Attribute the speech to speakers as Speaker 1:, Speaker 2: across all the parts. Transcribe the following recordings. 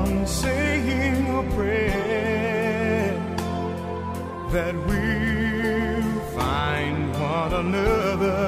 Speaker 1: saying a prayer that we'll find one another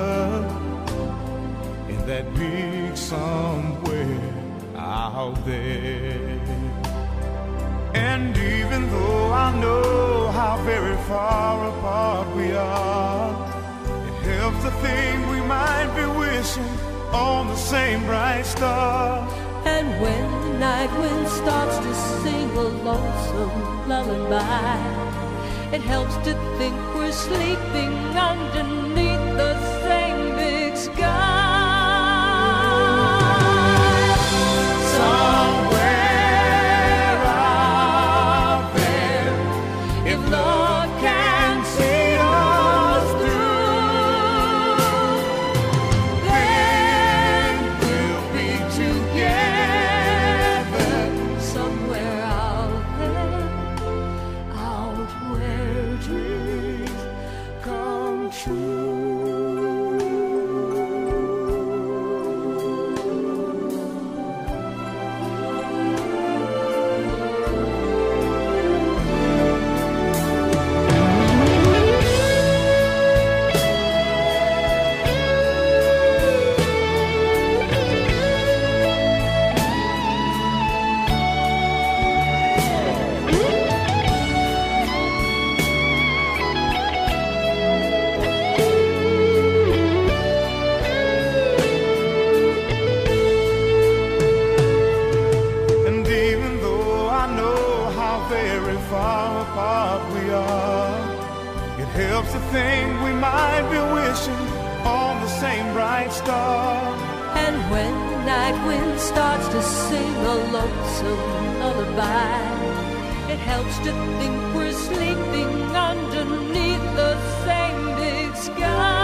Speaker 1: in that big somewhere out there. And even though I know how very far apart we are, it helps to think we might be wishing on the same bright star.
Speaker 2: And when the night wind starts to sing a lonesome lullaby, it helps to think we're sleeping underneath the same big sky.
Speaker 1: Somewhere out there, if love can see us through, then we'll be together.
Speaker 2: Somewhere out there, out where dreams come true.
Speaker 1: And even though I know how very far apart we are, it helps to think we might be wishing on the same bright star.
Speaker 2: And when the night wind starts to sing a lonesome lullaby, it helps to think we're sleeping underneath the same big sky.